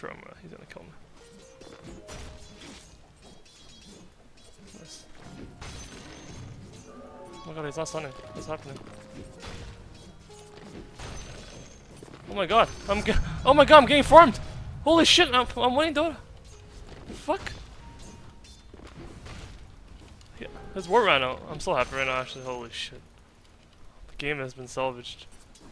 sure he's gonna kill me. Nice. Oh my god, he's not stunning. What's happening? Oh my god, oh my god, I'm getting farmed! Holy shit, I'm winning, dude! Fuck? Yeah, his war ran out. I'm so happy right now, actually. Holy shit. The game has been salvaged.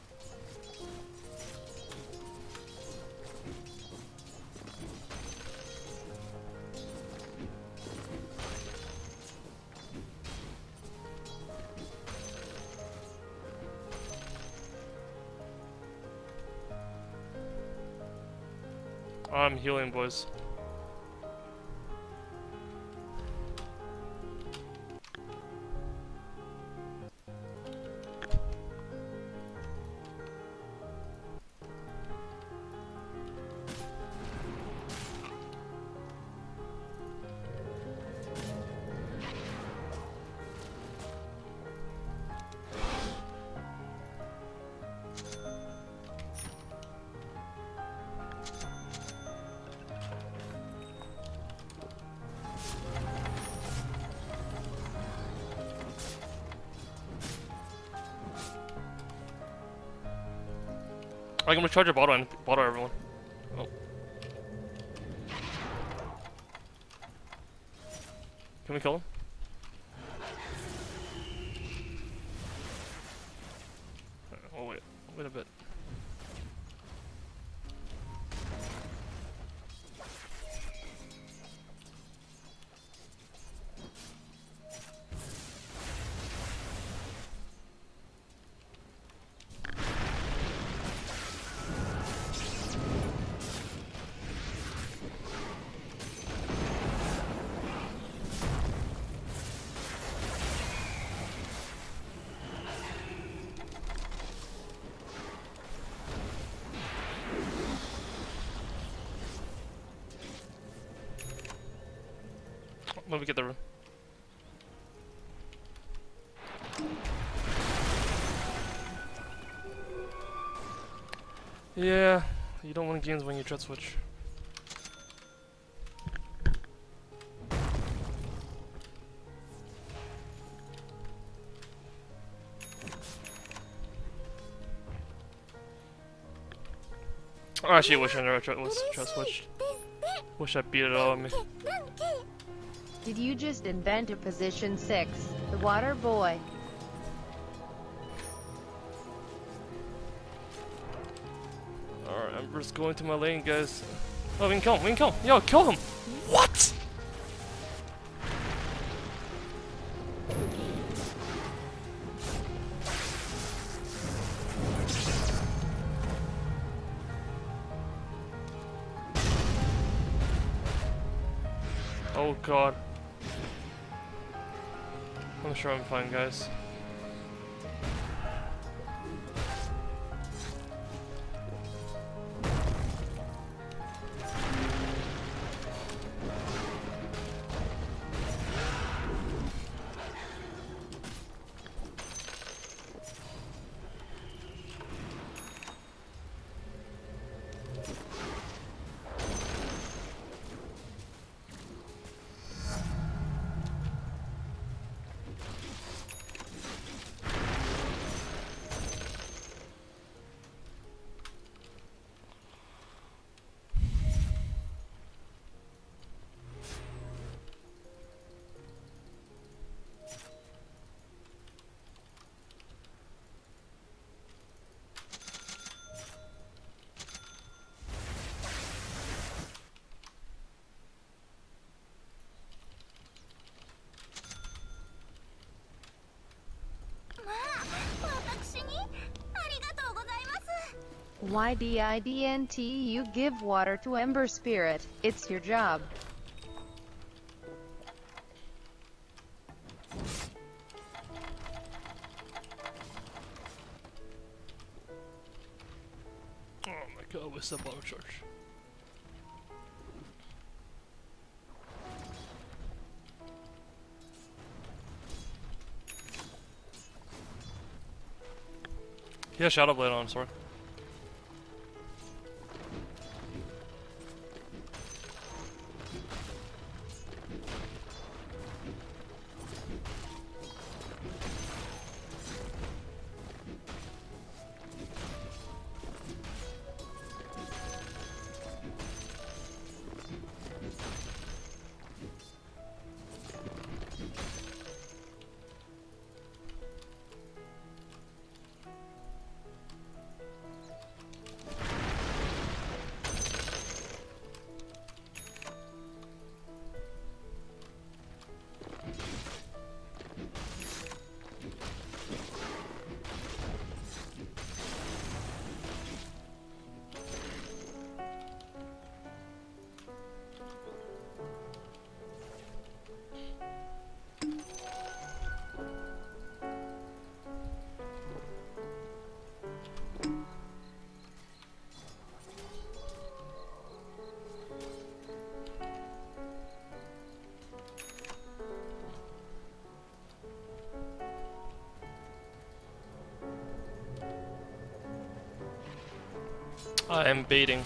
I'm healing, boys. I'm gonna charge your bottle and bottle everyone. Oh. Can we kill him? Oh wait a bit. Let me get the room. Yeah, you don't win games when you dread switch. I actually wish I never was dread switched. Wish I beat it all on me. Did you just invent a position 6, the water boy? Alright, I'm just going to my lane, guys. Oh, we can kill him, we can kill him. Yo, kill him! What?! Oh god. I'm sure I'm fine, guys. Why didn't you give water to Ember Spirit? It's your job. Oh my god, what's that bottle charge? He has Shadow Blade on, sorry. I am baiting.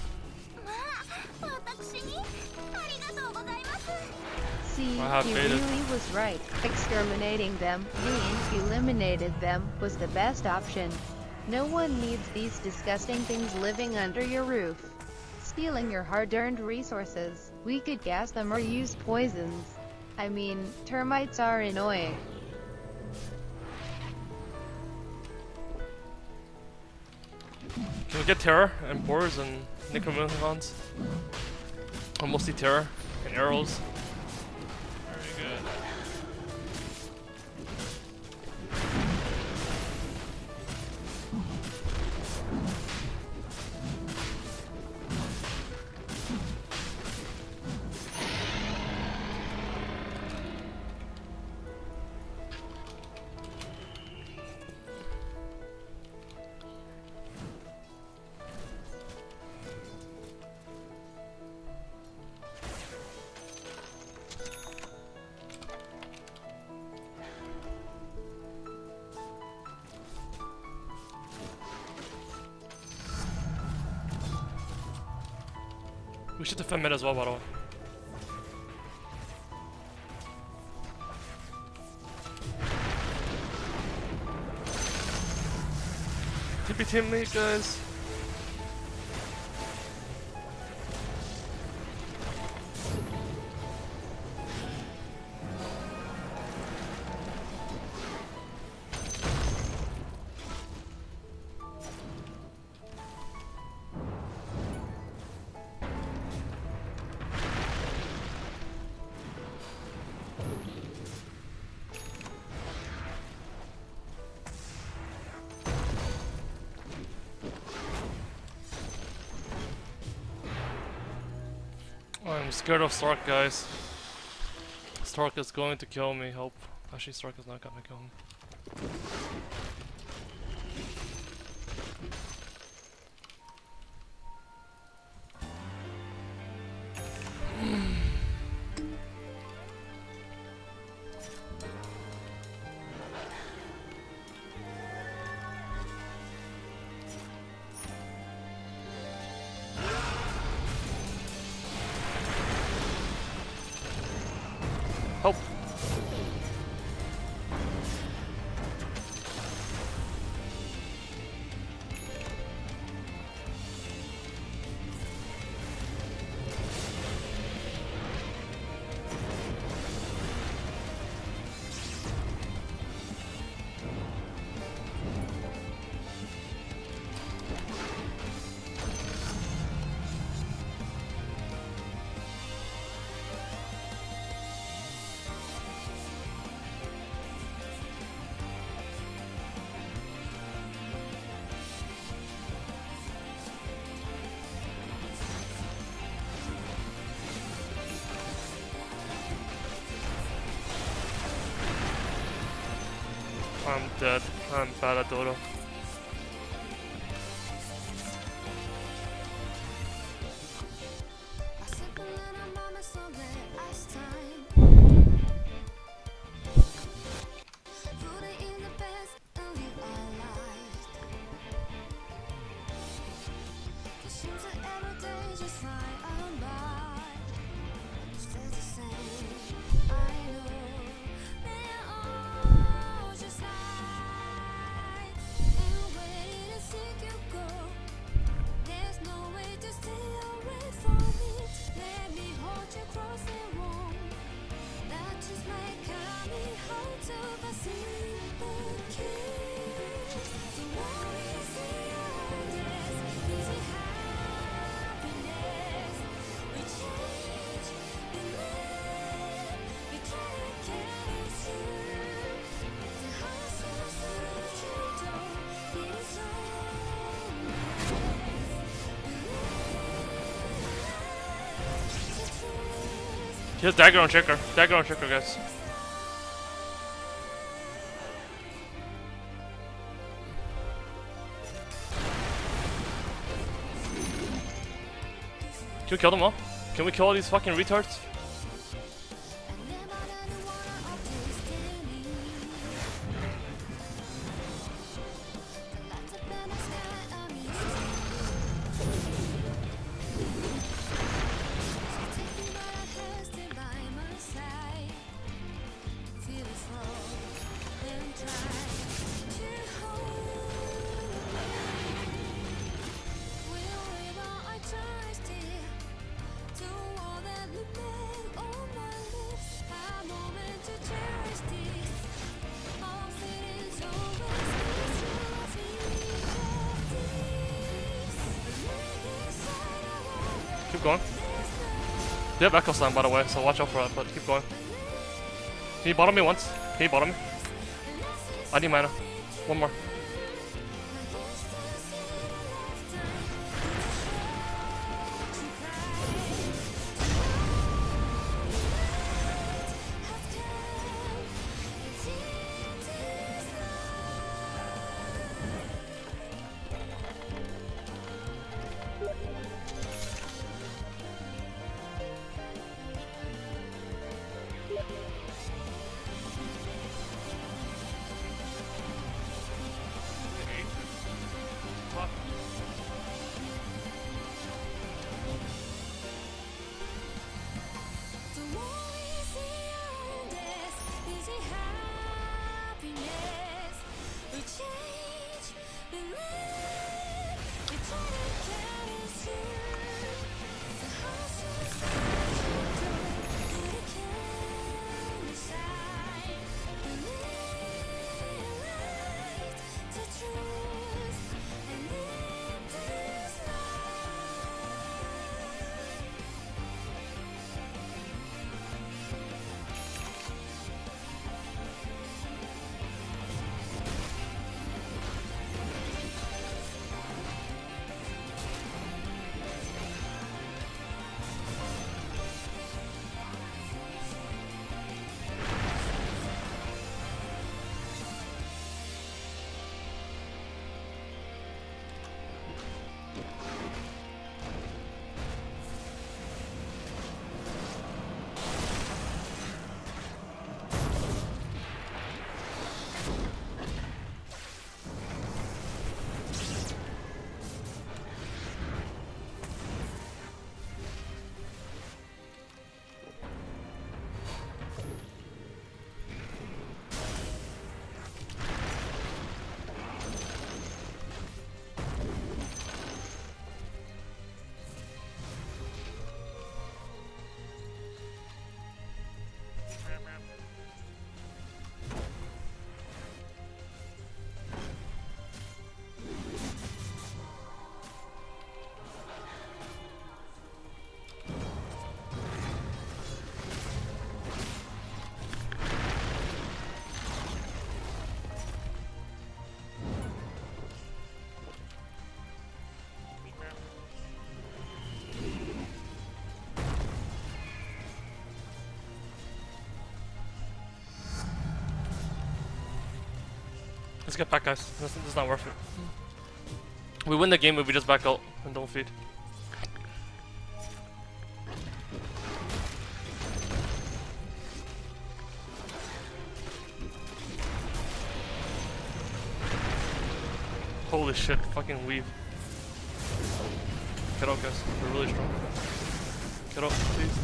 See, I have he baited. really was right. Exterminating them, being eliminated them, was the best option. No one needs these disgusting things living under your roof. Stealing your hard-earned resources. We could gas them or use poisons. I mean, termites are annoying. Can we get terror and boars and necromancons? Or mostly terror and arrows. Very good. We should defend mid as well, by the way. TP team lead, guys. I'm scared of Stark, guys. Stark is going to kill me, hope. Actually, Stark is not gonna kill me. Hope. I'm dead. I'm bad at Dota. He has dagger on Shaker. Dagger on Shaker, guys. Can we kill them all? Can we kill all these fucking retards? going. They have Echo Slam, by the way, so watch out for that, but keep going. Can you bottom me once? Can you bottom me? I need mana. One more. Let's get back, guys. This is not worth it. We win the game if we just back out and don't feed. Holy shit, fucking weave. Get out, guys. We're really strong. Get out, please.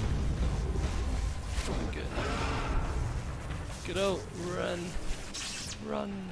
Get out. Run. Run.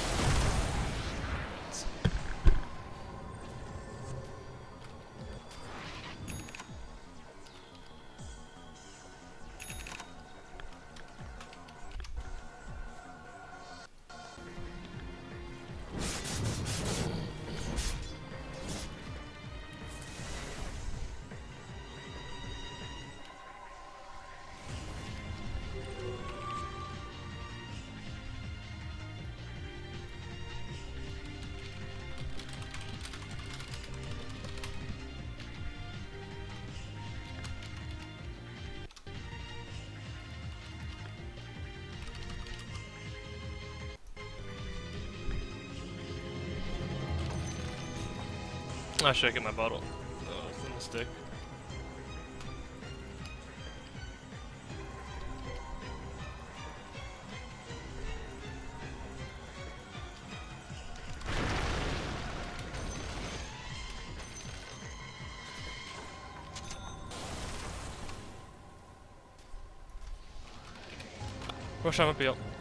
I should get my bottle. No, it's a mistake. Rush, I'm up,